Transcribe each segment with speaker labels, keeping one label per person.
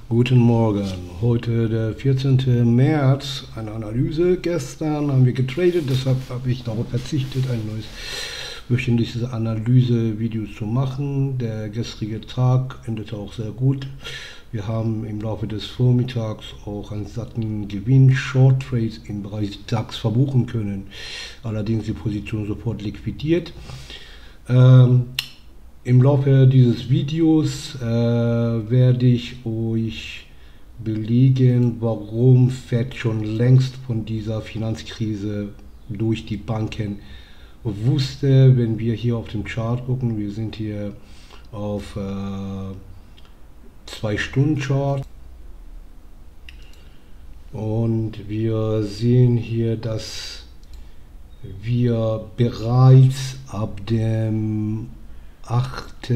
Speaker 1: Guten Morgen. Heute der 14. März, eine Analyse. Gestern haben wir getradet, deshalb habe ich darauf verzichtet, ein neues wöchentliches Analyse-Video zu machen. Der gestrige Tag endete auch sehr gut. Wir haben im Laufe des Vormittags auch einen satten Gewinn, Short Trades im Bereich DAX verbuchen können. Allerdings die Position sofort liquidiert. Im Laufe dieses Videos werde ich euch belegen, warum Fed schon längst von dieser Finanzkrise durch die Banken wusste. Wenn wir hier auf dem Chart gucken, wir sind hier auf 2-Stunden-Chart und wir sehen hier, dass wir bereits ab dem 8.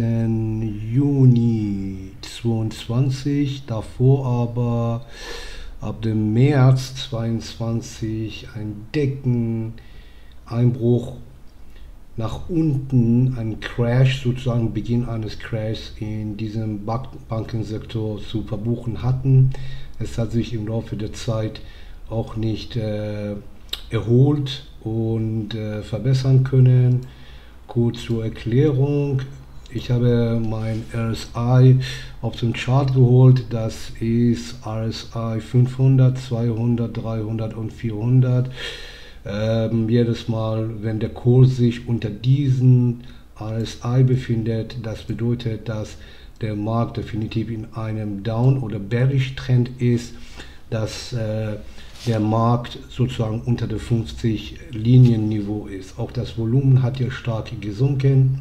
Speaker 1: Juni 2022, davor aber ab dem März 2022 ein Deckeneinbruch nach unten, ein Crash, sozusagen Beginn eines Crashs in diesem Bankensektor zu verbuchen hatten. Es hat sich im Laufe der Zeit auch nicht erholt und verbessern können. Kurz zur Erklärung, ich habe mein RSI auf den Chart geholt, das ist RSI 500, 200, 300 und 400. Jedes Mal, wenn der Kurs sich unter diesen RSI befindet, das bedeutet, dass der Markt definitiv in einem Down- oder Bearish-Trend ist, dass der Markt sozusagen unter der 50-Linien-Niveau ist. Auch das Volumen hat ja stark gesunken.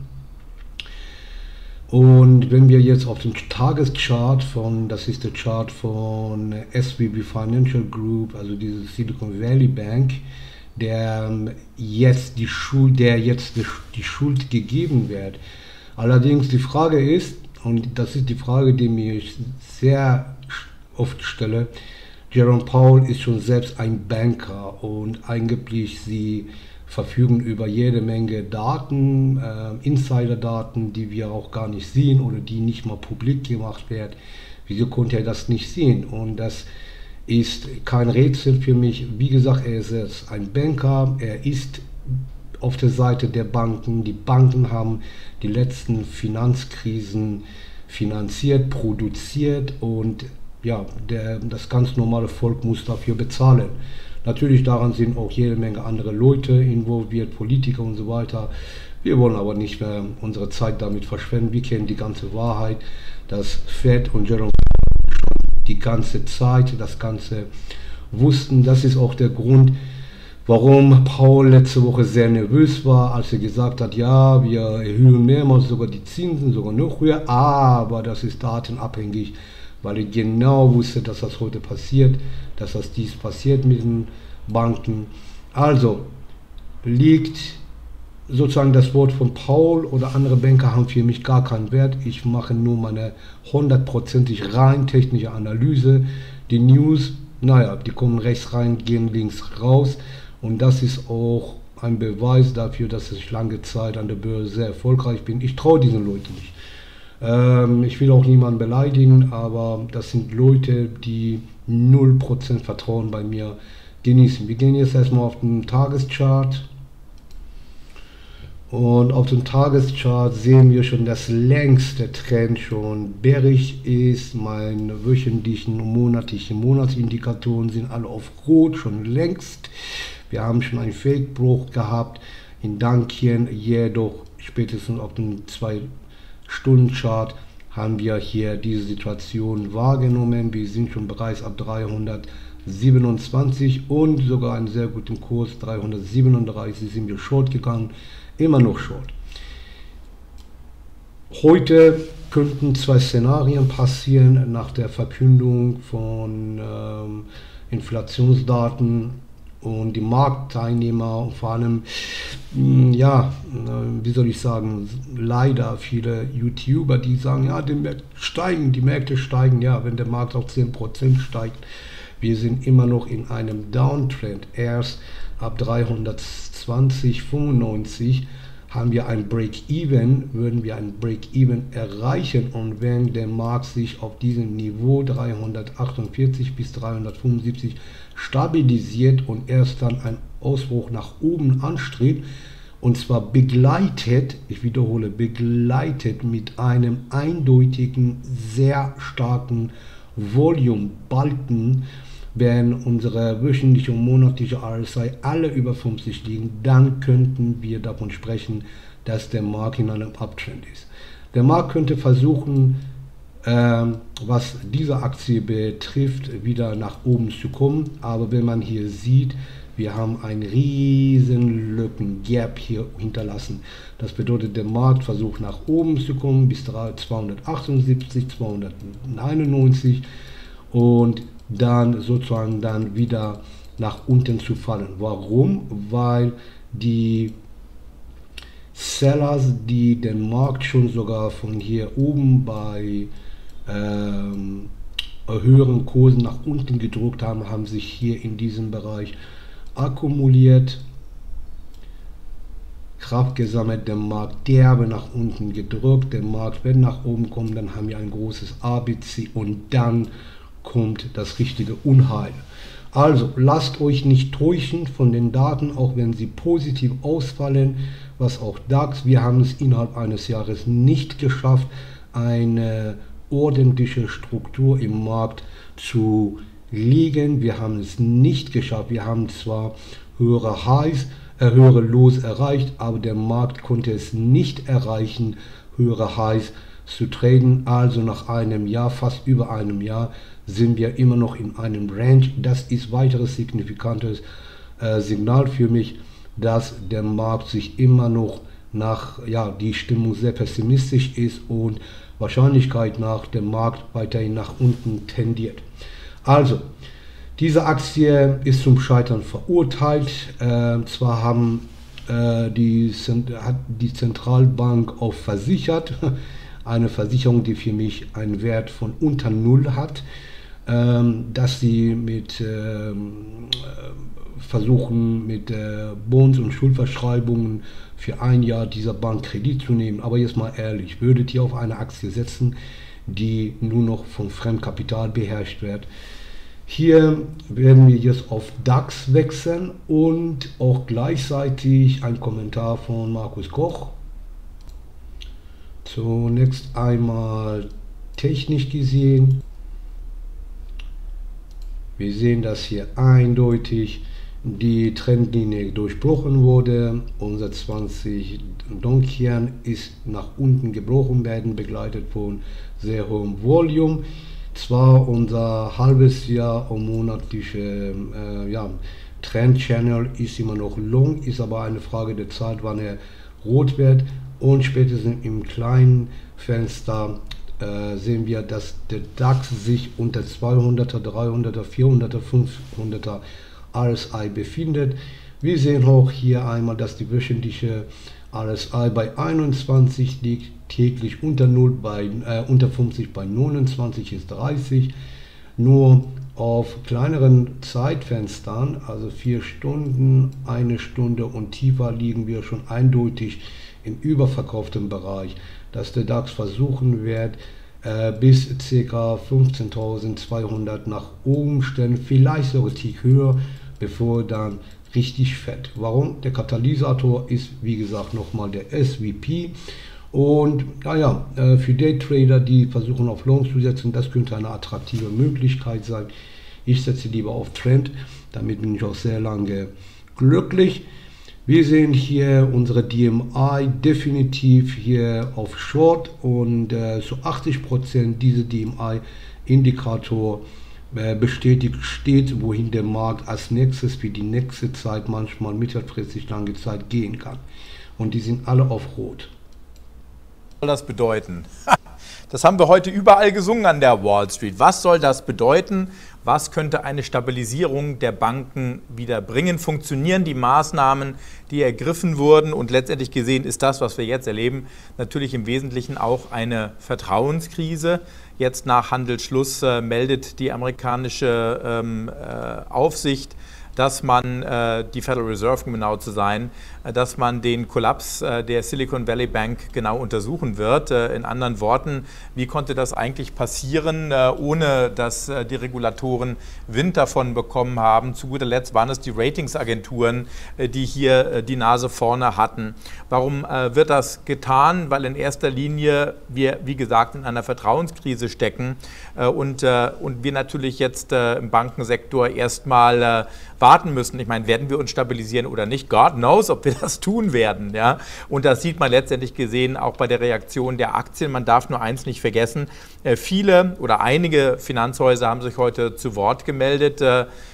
Speaker 1: Und wenn wir jetzt auf den Tageschart das ist der Chart von SVB Financial Group, also diese Silicon Valley Bank, der jetzt die Schuld gegeben wird. Allerdings die Frage ist, und das ist die Frage, die mir ich sehr oft stelle, Jerome Powell ist schon selbst ein Banker und eigentlich sie verfügen über jede Menge Daten, Insider-Daten, die wir auch gar nicht sehen oder die nicht mal publik gemacht werden. Wieso konnte er das nicht sehen? Und das ist kein Rätsel für mich. Wie gesagt, er ist selbst ein Banker, er ist auf der Seite der Banken. Die Banken haben die letzten Finanzkrisen finanziert, produziert und ja, das ganz normale Volk muss dafür bezahlen. Natürlich daran sind auch jede Menge andere Leute involviert, Politiker und so weiter. Wir wollen aber nicht mehr unsere Zeit damit verschwenden. Wir kennen die ganze Wahrheit, dass Fed und Jerome schon die ganze Zeit das Ganze wussten. Das ist auch der Grund, warum Paul letzte Woche sehr nervös war, als er gesagt hat, ja, wir erhöhen mehrmals sogar die Zinsen, sogar noch höher, aber das ist datenabhängig, weil er genau wusste, dass das heute passiert, dass dies passiert mit den Banken. Also liegt sozusagen das Wort von Paul oder andere Banker haben für mich gar keinen Wert. Ich mache nur meine 100%ig rein technische Analyse. Die News, naja, die kommen rechts rein, gehen links raus und das ist auch ein Beweis dafür, dass ich lange Zeit an der Börse sehr erfolgreich bin. Ich traue diesen Leuten nicht. Ich will auch niemanden beleidigen, aber das sind Leute, die 0% Vertrauen bei mir genießen. Wir gehen jetzt erstmal auf den Tageschart. Und auf dem Tageschart sehen wir schon, dass längst der Trend schon bärig ist. Meine wöchentlichen und monatlichen Monatsindikatoren sind alle auf Rot, schon längst. Wir haben schon einen Fake-Bruch gehabt in Dankien, jedoch spätestens auf dem 2-Stunden-Chart haben wir hier diese Situation wahrgenommen. Wir sind schon bereits ab 327 und sogar einen sehr guten Kurs, 337 sind wir short gegangen, immer noch short. Heute könnten zwei Szenarien passieren nach der Verkündung von Inflationsdaten. Und die Marktteilnehmer und vor allem, ja, wie soll ich sagen, leider viele YouTuber, die sagen, ja, die Märkte steigen, ja, wenn der Markt auf 10% steigt. Wir sind immer noch in einem Downtrend. Erst ab 320,95 haben wir ein Break-Even, würden wir ein Break-Even erreichen, und wenn der Markt sich auf diesem Niveau 348 bis 375 stabilisiert und erst dann einen Ausbruch nach oben anstrebt, und zwar begleitet, ich wiederhole, begleitet mit einem eindeutigen, sehr starken Volume-Balken, wenn unsere wöchentliche und monatliche RSI alle über 50 liegen, dann könnten wir davon sprechen, dass der Markt in einem Uptrend ist. Der Markt könnte versuchen, was diese Aktie betrifft, wieder nach oben zu kommen, aber wenn man hier sieht, wir haben einen riesen Lücken-Gap hier hinterlassen. Das bedeutet, der Markt versucht nach oben zu kommen bis 278, 299 und dann sozusagen dann wieder nach unten zu fallen. Warum? Weil die Sellers, die den Markt schon sogar von hier oben bei höheren Kursen nach unten gedrückt haben, haben sich hier in diesem Bereich akkumuliert, Kraft gesammelt, der Markt derbe nach unten gedrückt, der Markt wird nach oben kommen, dann haben wir ein großes ABC und dann kommt das richtige Unheil. Also lasst euch nicht täuschen von den Daten, auch wenn sie positiv ausfallen, was auch DAX, wir haben es innerhalb eines Jahres nicht geschafft, eine ordentliche Struktur im Markt zu liegen. Wir haben es nicht geschafft. Wir haben zwar höhere Highs, höhere Lows erreicht, aber der Markt konnte es nicht erreichen, höhere Highs zu traden. Also nach einem Jahr, fast über einem Jahr, sind wir immer noch in einem Range. Das ist weiteres signifikantes Signal für mich, dass der Markt sich immer noch die Stimmung sehr pessimistisch ist und Wahrscheinlichkeit nach dem Markt weiterhin nach unten tendiert. Also, diese Aktie ist zum Scheitern verurteilt. Zwar hat die Zentralbank auch versichert, eine Versicherung, die für mich einen Wert von unter 0 hat, dass sie versuchen mit Bonds und Schuldverschreibungen für ein Jahr dieser Bank Kredit zu nehmen. Aber jetzt mal ehrlich, würdet ihr auf eine Aktie setzen, die nur noch vom Fremdkapital beherrscht wird? Hier werden wir jetzt auf DAX wechseln und auch gleichzeitig ein Kommentar von Markus Koch. Zunächst einmal technisch gesehen. Wir sehen, dass hier eindeutig die Trendlinie durchbrochen wurde. Unser 20 Donkern ist nach unten gebrochen werden, begleitet von sehr hohem Volume. Zwar unser halbes Jahr und monatliche Trend Channel ist immer noch long, ist aber eine Frage der Zeit, wann er rot wird, und spätestens im kleinen Fenster sehen wir, dass der DAX sich unter 200er, 300er, 400er, 500er RSI befindet. Wir sehen auch hier einmal, dass die wöchentliche RSI bei 21 liegt, täglich unter 0 unter 50 bei 29 ist 30. Nur auf kleineren Zeitfenstern, also 4 Stunden, 1 Stunde und tiefer, liegen wir schon eindeutig im überverkauften Bereich, dass der DAX versuchen wird, bis ca. 15.200 nach oben stellen, vielleicht sogar Tick höher, bevor dann richtig fett. Warum? Der Katalysator ist, wie gesagt, nochmal der SVP. Und für Daytrader, die versuchen auf Long zu setzen, das könnte eine attraktive Möglichkeit sein. Ich setze lieber auf Trend, damit bin ich auch sehr lange glücklich. Wir sehen hier unsere DMI definitiv hier auf Short und zu 80% diese DMI-Indikator bestätigt steht, wohin der Markt als nächstes für die nächste Zeit, manchmal mittelfristig lange Zeit gehen kann. Und die sind alle auf Rot.
Speaker 2: Was soll das bedeuten? Das haben wir heute überall gesungen an der Wall Street. Was soll das bedeuten? Was könnte eine Stabilisierung der Banken wieder bringen? Funktionieren die Maßnahmen, die ergriffen wurden? Und letztendlich gesehen ist das, was wir jetzt erleben, natürlich im Wesentlichen auch eine Vertrauenskrise. Jetzt nach Handelsschluss meldet die amerikanische Aufsicht dass man, die Federal Reserve um genau zu sein, dass man den Kollaps der Silicon Valley Bank genau untersuchen wird. In anderen Worten, wie konnte das eigentlich passieren, ohne dass die Regulatoren Wind davon bekommen haben? Zu guter Letzt waren es die Ratingsagenturen, die hier die Nase vorne hatten. Warum wird das getan? Weil in erster Linie wir, wie gesagt, in einer Vertrauenskrise stecken und wir natürlich jetzt im Bankensektor erstmal warten müssen. Ich meine, werden wir uns stabilisieren oder nicht? God knows, ob wir das tun werden. Ja? Und das sieht man letztendlich gesehen auch bei der Reaktion der Aktien. Man darf nur eins nicht vergessen. Viele oder einige Finanzhäuser haben sich heute zu Wort gemeldet.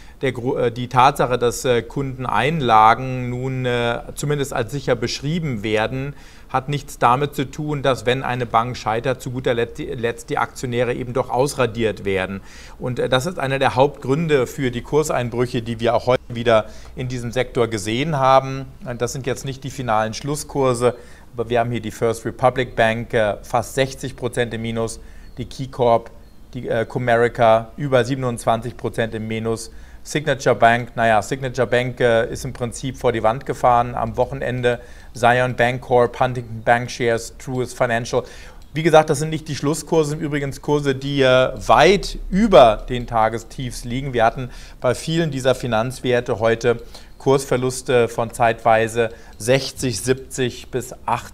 Speaker 2: Die Tatsache, dass Kundeneinlagen nun zumindest als sicher beschrieben werden, hat nichts damit zu tun, dass, wenn eine Bank scheitert, zu guter Letzt die Aktionäre eben doch ausradiert werden. Und das ist einer der Hauptgründe für die Kurseinbrüche, die wir auch heute wieder in diesem Sektor gesehen haben. Das sind jetzt nicht die finalen Schlusskurse, aber wir haben hier die First Republic Bank fast 60% im Minus, die KeyCorp, die Comerica über 27% im Minus. Signature Bank, naja, Signature Bank ist im Prinzip vor die Wand gefahren am Wochenende. Zion Bancorp, Huntington Bankshares, Truist Financial. Wie gesagt, das sind nicht die Schlusskurse, übrigens Kurse, die weit über den Tagestiefs liegen. Wir hatten bei vielen dieser Finanzwerte heute Kursverluste von zeitweise 60, 70 bis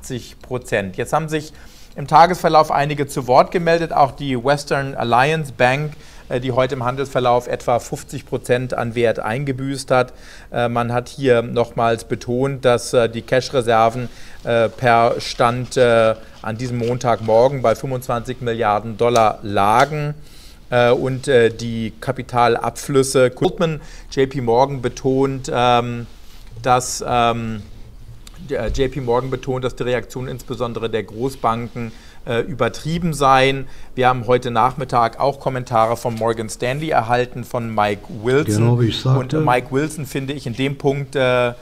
Speaker 2: 80%. Jetzt haben sich im Tagesverlauf einige zu Wort gemeldet, auch die Western Alliance Bank, die heute im Handelsverlauf etwa 50% an Wert eingebüßt hat. Man hat hier nochmals betont, dass die Cash-Reserven per Stand an diesem Montagmorgen bei 25 Milliarden Dollar lagen. Und die Kapitalabflüsse. Goldman, JP Morgan betont, dass die Reaktion insbesondere der Großbanken übertrieben seien. Wir haben heute Nachmittag auch Kommentare von Morgan Stanley erhalten, von Mike Wilson.
Speaker 1: Genau, wie ich sagte.
Speaker 2: Und Mike Wilson, finde ich, in dem Punkt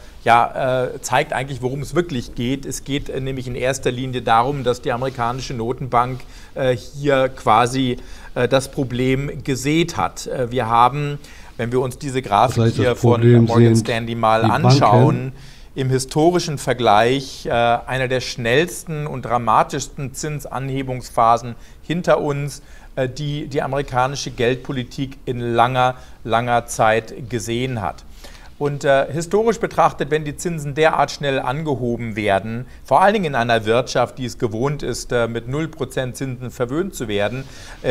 Speaker 2: zeigt eigentlich, worum es wirklich geht. Es geht nämlich in erster Linie darum, dass die amerikanische Notenbank hier quasi das Problem gesät hat. Wir haben, wenn wir uns diese Grafik hier von Morgan Stanley mal anschauen, im historischen Vergleich einer der schnellsten und dramatischsten Zinsanhebungsphasen hinter uns, die die amerikanische Geldpolitik in langer, langer Zeit gesehen hat. Und historisch betrachtet, wenn die Zinsen derart schnell angehoben werden, vor allen Dingen in einer Wirtschaft, die es gewohnt ist, mit 0% Zinsen verwöhnt zu werden,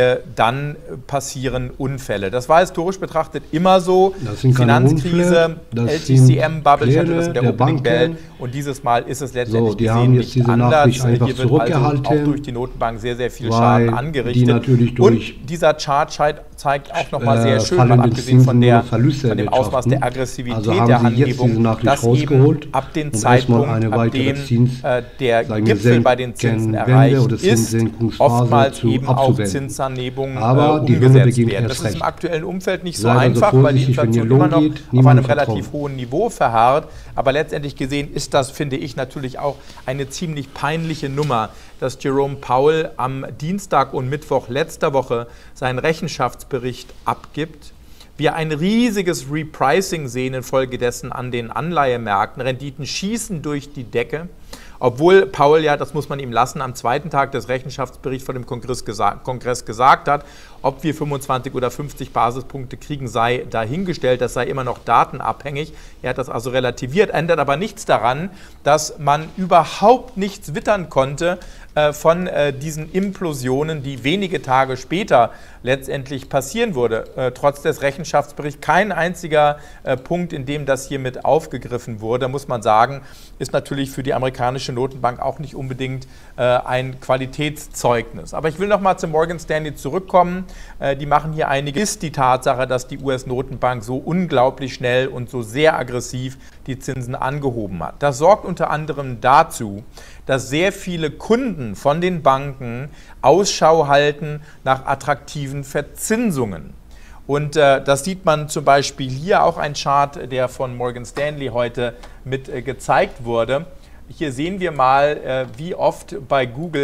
Speaker 2: dann passieren Unfälle. Das war historisch betrachtet immer so. Finanzkrise, LTCM-Bubble, ich hatte das in der Opening Bell, und dieses Mal ist es letztendlich gesehen nicht anders. Hier wird also auch durch die Notenbank sehr, sehr viel Schaden angerichtet. Und dieser Chart zeigt auch nochmal sehr schön, mal abgesehen von dem Ausmaß der Aggressivität der Anhebung, dass eben ab dem Zeitpunkt, ab dem der Gipfel bei den Zinsen erreicht ist, oftmals eben auch Zinsanhebungen umgesetzt werden. Das ist im aktuellen Umfeld nicht so einfach, weil die Inflation immer noch auf einem relativ hohen Niveau verharrt. Aber letztendlich gesehen ist das, finde ich, natürlich auch eine ziemlich peinliche Nummer, dass Jerome Powell am Dienstag und Mittwoch letzter Woche seinen Rechenschaftsbericht abgibt. Wir ein riesiges Repricing sehen infolgedessen an den Anleihemärkten. Renditen schießen durch die Decke. Obwohl Powell ja, das muss man ihm lassen, am zweiten Tag des Rechenschaftsberichts vor dem Kongress gesagt hat, ob wir 25 oder 50 Basispunkte kriegen, sei dahingestellt. Das sei immer noch datenabhängig. Er hat das also relativiert, ändert aber nichts daran, dass man überhaupt nichts wittern konnte von diesen Implosionen, die wenige Tage später letztendlich passieren würde. Trotz des Rechenschaftsberichts kein einziger Punkt, in dem das hiermit aufgegriffen wurde, muss man sagen, ist natürlich für die amerikanische Notenbank auch nicht unbedingt ein Qualitätszeugnis. Aber ich will noch mal zu Morgan Stanley zurückkommen. Die machen hier einiges. Ist die Tatsache, dass die US-Notenbank so unglaublich schnell und so sehr aggressiv die Zinsen angehoben hat. Das sorgt unter anderem dazu, dass sehr viele Kunden von den Banken Ausschau halten nach attraktiven Verzinsungen. Und das sieht man zum Beispiel hier, auch ein Chart, der von Morgan Stanley heute mit gezeigt wurde. Hier sehen wir mal, wie oft bei Google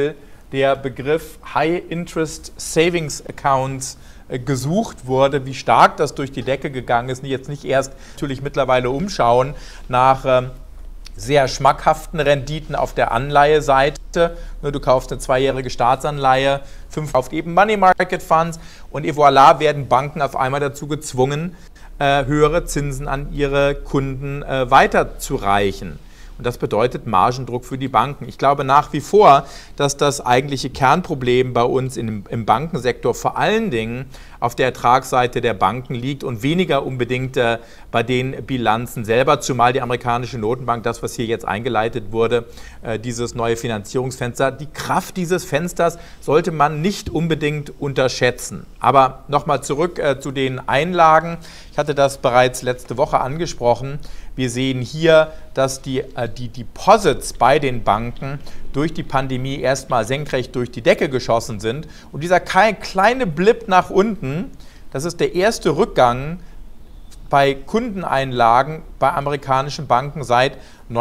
Speaker 2: der Begriff High Interest Savings Accounts gesucht wurde, wie stark das durch die Decke gegangen ist. Jetzt nicht erst natürlich mittlerweile umschauen nach sehr schmackhaften Renditen auf der Anleiheseite. Du kaufst eine 2-jährige Staatsanleihe, 5 kauft eben Money Market Funds und et voilà werden Banken auf einmal dazu gezwungen, höhere Zinsen an ihre Kunden weiterzureichen. Und das bedeutet Margendruck für die Banken. Ich glaube nach wie vor, dass das eigentliche Kernproblem bei uns im Bankensektor vor allen Dingen auf der Ertragsseite der Banken liegt und weniger unbedingt bei den Bilanzen selber, zumal die amerikanische Notenbank, das, was hier jetzt eingeleitet wurde, dieses neue Finanzierungsfenster, die Kraft dieses Fensters sollte man nicht unbedingt unterschätzen. Aber nochmal zurück zu den Einlagen. Ich hatte das bereits letzte Woche angesprochen. Wir sehen hier, dass die Deposits bei den Banken durch die Pandemie erstmal senkrecht durch die Decke geschossen sind. Und dieser kleine Blip nach unten, das ist der erste Rückgang bei Kundeneinlagen bei amerikanischen Banken seit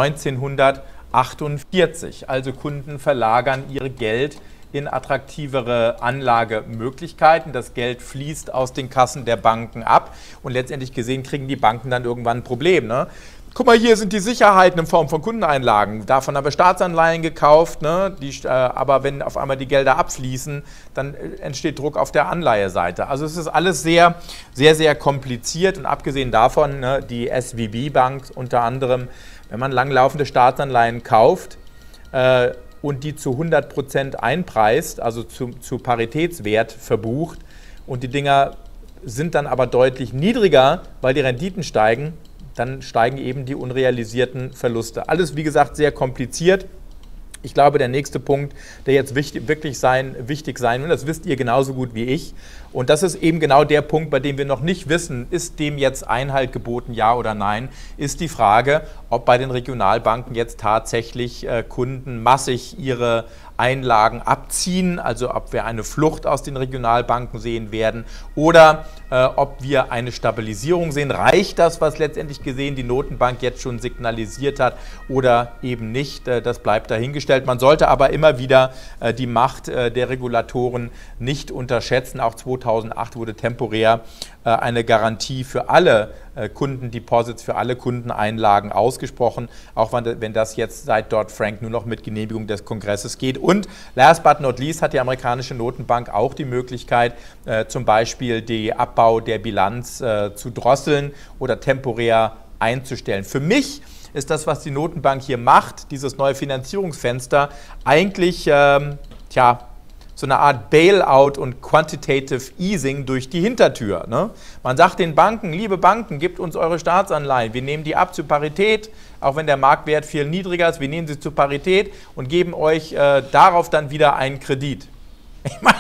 Speaker 2: 1948. Also Kunden verlagern ihr Geld in attraktivere Anlagemöglichkeiten. Das Geld fließt aus den Kassen der Banken ab und letztendlich gesehen kriegen die Banken dann irgendwann ein Problem. Ne? Guck mal, hier sind die Sicherheiten in Form von Kundeneinlagen. Davon haben wir Staatsanleihen gekauft, ne? Aber wenn auf einmal die Gelder abfließen, dann entsteht Druck auf der Anleiheseite. Also es ist alles sehr, sehr, sehr kompliziert und abgesehen davon, ne, die SVB Bank unter anderem, wenn man langlaufende Staatsanleihen kauft, und die zu 100% einpreist, also zu Paritätswert verbucht und die Dinger sind dann aber deutlich niedriger, weil die Renditen steigen, dann steigen eben die unrealisierten Verluste. Alles, wie gesagt, sehr kompliziert. Ich glaube, der nächste Punkt, der jetzt wichtig sein wird, das wisst ihr genauso gut wie ich. Und das ist eben genau der Punkt, bei dem wir noch nicht wissen, ist dem jetzt Einhalt geboten, ja oder nein, ist die Frage, ob bei den Regionalbanken jetzt tatsächlich Kunden massig ihre Einlagen abziehen, also ob wir eine Flucht aus den Regionalbanken sehen werden oder ob wir eine Stabilisierung sehen. Reicht das, was letztendlich gesehen die Notenbank jetzt schon signalisiert hat oder eben nicht? Das bleibt dahingestellt. Man sollte aber immer wieder die Macht der Regulatoren nicht unterschätzen. Auch 2008 wurde temporär eine Garantie für alle Kundendeposits, für alle Kundeneinlagen ausgesprochen, auch wenn das jetzt seit Dodd-Frank nur noch mit Genehmigung des Kongresses geht. Und last but not least hat die amerikanische Notenbank auch die Möglichkeit, zum Beispiel den Abbau der Bilanz zu drosseln oder temporär einzustellen. Für mich ist das, was die Notenbank hier macht, dieses neue Finanzierungsfenster, eigentlich so eine Art Bailout und Quantitative Easing durch die Hintertür. Ne? Man sagt den Banken, liebe Banken, gebt uns eure Staatsanleihen, wir nehmen die ab zur Parität, auch wenn der Marktwert viel niedriger ist, wir nehmen sie zur Parität und geben euch darauf dann wieder einen Kredit. Ich meine,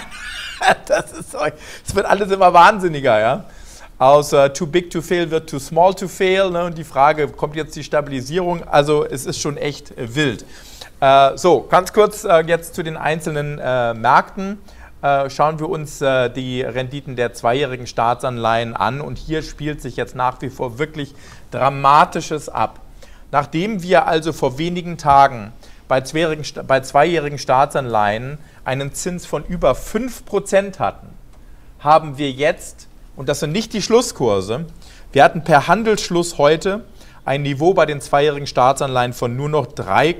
Speaker 2: das wird alles immer wahnsinniger, ja. Aus too big to fail wird too small to fail. Ne? Und die Frage, kommt jetzt die Stabilisierung? Also es ist schon echt wild. So, ganz kurz jetzt zu den einzelnen Märkten. Schauen wir uns die Renditen der 2-jährigen Staatsanleihen an. Und hier spielt sich jetzt nach wie vor wirklich Dramatisches ab. Nachdem wir also vor wenigen Tagen bei 2-jährigen Staatsanleihen einen Zins von über 5% hatten, haben wir jetzt, und das sind nicht die Schlusskurse, wir hatten per Handelsschluss heute ein Niveau bei den 2-jährigen Staatsanleihen von nur noch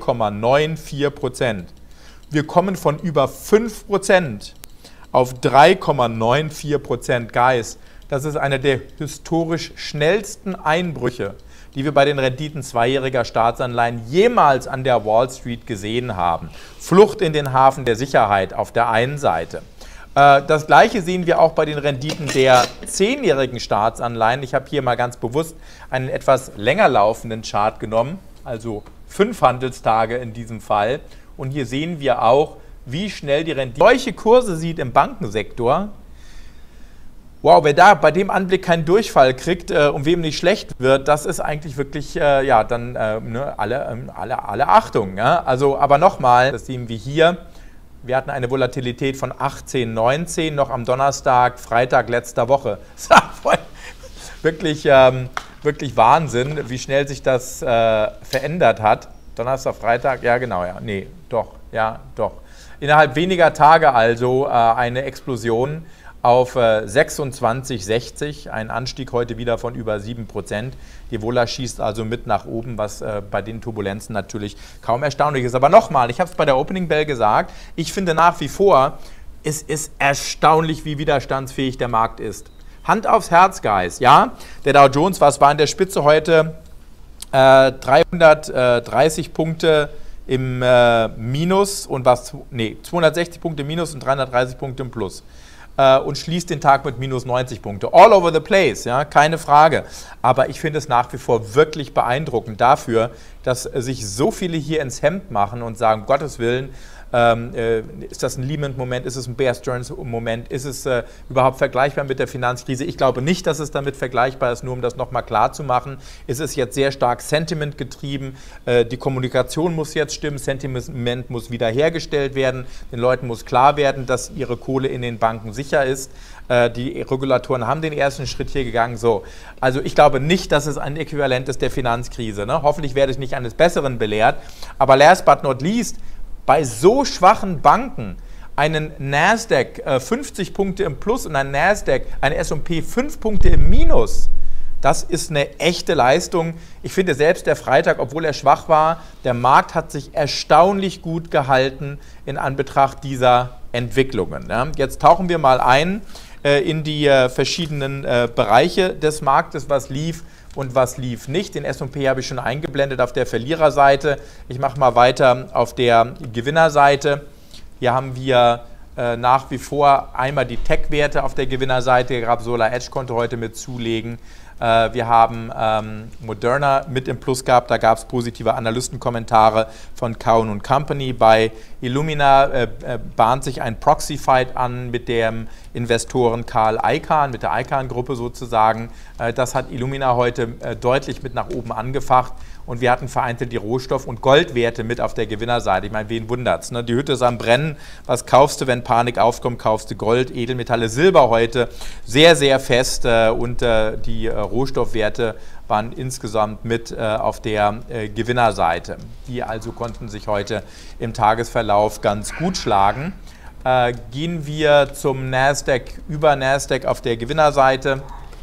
Speaker 2: 3,94%. Wir kommen von über 5% auf 3,94%. Guys, das ist einer der historisch schnellsten Einbrüche, die wir bei den Renditen 2-jähriger Staatsanleihen jemals an der Wall Street gesehen haben. Flucht in den Hafen der Sicherheit auf der einen Seite. Das Gleiche sehen wir auch bei den Renditen der 10-jährigen Staatsanleihen. Ich habe hier mal ganz bewusst einen etwas länger laufenden Chart genommen, also 5 Handelstage in diesem Fall. Und hier sehen wir auch, wie schnell die Rendite solche Kurse sieht im Bankensektor. Wow, wer da bei dem Anblick keinen Durchfall kriegt und wem nicht schlecht wird, das ist eigentlich wirklich, alle Achtung. Ja? Also, aber nochmal, das sehen wir hier. Wir hatten eine Volatilität von 18, 19 noch am Donnerstag, Freitag letzter Woche. Wirklich Wahnsinn, wie schnell sich das verändert hat. Donnerstag, Freitag, ja genau, ja, nee, doch, ja, doch. Innerhalb weniger Tage also eine Explosion auf 26,60, ein Anstieg heute wieder von über 7%. Die Vola schießt also mit nach oben, was bei den Turbulenzen natürlich kaum erstaunlich ist. Aber nochmal, ich habe es bei der Opening Bell gesagt, ich finde nach wie vor, es ist erstaunlich, wie widerstandsfähig der Markt ist. Hand aufs Herz, Guys, ja? Der Dow Jones, was war in der Spitze heute? 330 Punkte im Minus und 260 Punkte im Minus und 330 Punkte im Plus. Und schließt den Tag mit minus 90 Punkte. All over the place, ja, keine Frage. Aber ich finde es nach wie vor wirklich beeindruckend dafür, dass sich so viele hier ins Hemd machen und sagen, um Gottes Willen, ist das ein Lehman-Moment, ist es ein Bear Stearns-Moment, ist es überhaupt vergleichbar mit der Finanzkrise? Ich glaube nicht, dass es damit vergleichbar ist, nur um das nochmal klar zu machen. Es ist jetzt sehr stark Sentiment getrieben, die Kommunikation muss jetzt stimmen, Sentiment muss wiederhergestellt werden, den Leuten muss klar werden, dass ihre Kohle in den Banken sicher ist. Die Regulatoren haben den ersten Schritt hier gegangen. So. Also ich glaube nicht, dass es ein Äquivalent ist der Finanzkrise. Ne? Hoffentlich werde ich nicht eines Besseren belehrt. Aber last but not least, bei so schwachen Banken einen Nasdaq 50 Punkte im Plus und ein S&P 5 Punkte im Minus, das ist eine echte Leistung. Ich finde selbst der Freitag, obwohl er schwach war, der Markt hat sich erstaunlich gut gehalten in Anbetracht dieser Entwicklungen. Ja. Jetzt tauchen wir mal ein in die verschiedenen Bereiche des Marktes, was lief und was lief nicht. Den S&P habe ich schon eingeblendet auf der Verliererseite. Ich mache mal weiter auf der Gewinnerseite. Hier haben wir nach wie vor einmal die Tech-Werte auf der Gewinnerseite. Gerade SolarEdge konnte heute mit zulegen. Wir haben Moderna mit im Plus gehabt, da gab es positive Analystenkommentare von Cowen & Company. Bei Illumina bahnt sich ein Proxy-Fight an mit dem Investoren Carl Icahn, mit der Icahn-Gruppe sozusagen. Das hat Illumina heute deutlich mit nach oben angefacht. Und wir hatten vereinzelt die Rohstoff- und Goldwerte mit auf der Gewinnerseite. Ich meine, wen wundert's, ne? Die Hütte ist am Brennen. Was kaufst du, wenn Panik aufkommt? Kaufst du Gold, Edelmetalle, Silber heute sehr, sehr fest. Und die Rohstoffwerte waren insgesamt mit auf der Gewinnerseite. Die also konnten sich heute im Tagesverlauf ganz gut schlagen. Gehen wir zum Nasdaq, über Nasdaq auf der Gewinnerseite.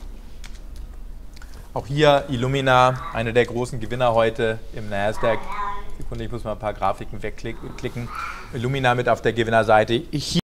Speaker 2: Auch hier Illumina, einer der großen Gewinner heute im Nasdaq. Sekunde, ich muss mal ein paar Grafiken wegklicken. Illumina mit auf der Gewinnerseite.